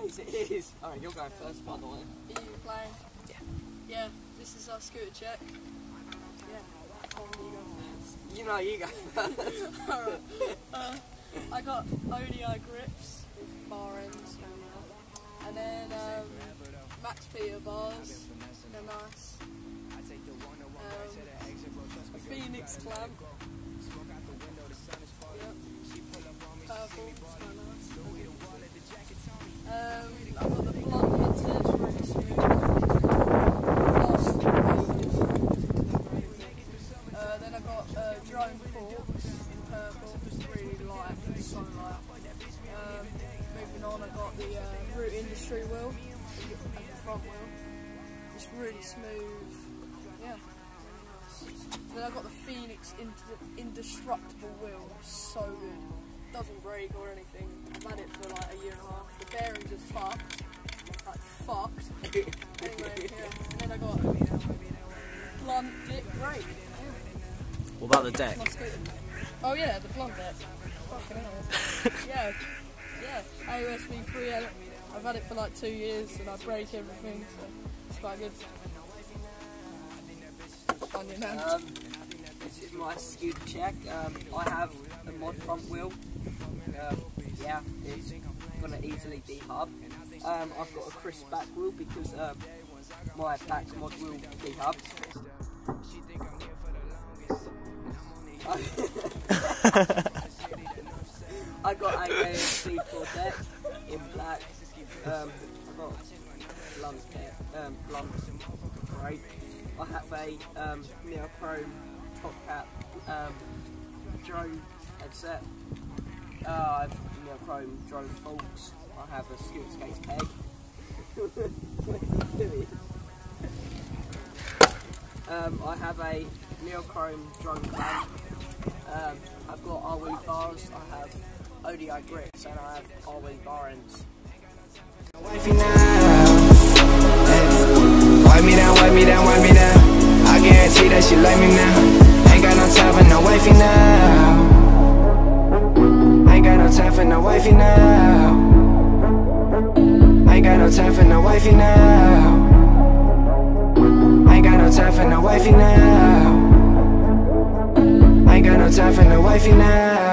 Yes, it is. Alright, you're going first, by the way. Are you playing? Yeah. Yeah, this is our scooter check. Yeah. You go first. You know, you go first. Alright. I got ODI grips with bar ends. And then Max Peter bars. They're nice. A Phoenix clamp. Yep. Purple. It's quite nice. I've got the blunt headset, it's really smooth. Then I've got drone forks in purple, really light, so light. Moving on, I've got the Root Industry wheel as the front wheel. It's really smooth. Yeah. Then I've got the Phoenix Indestructible wheel, so good. Doesn't break or anything. I've had it for like a year and a half. The bearings are fucked. Like fucked. Anyway, yeah. And then I got blunt dip brake. Yeah. What about the deck? Oh yeah, the blunt deck. Fucking hell. Yeah. Yeah. AOSV 3. I've had it for like 2 years and I break everything, so it's quite good. On your name. This is my scooter check. I have a mod front wheel. Yeah, it's gonna easily dehub. I've got a crisp back wheel because my back mod will dehub. I got a AMC4 deck in black. I've got blunt deck, blunt brake. I have a neochrome top cap drone headset. I have neochrome drone forks. I have a scooter skates peg. I have a neochrome drone clamp. I've got RW bars. I have ODI grips and I have RW bar ends. Wifey now, wipe me down, wipe me down, wipe me down. I guarantee that she like me now. Ain't got no time for no wifey now. Ain't got no time for no wifey now. Ain't got no time for no wifey now. Ain't got no time for no wifey now. Ain't got no time for no wifey now.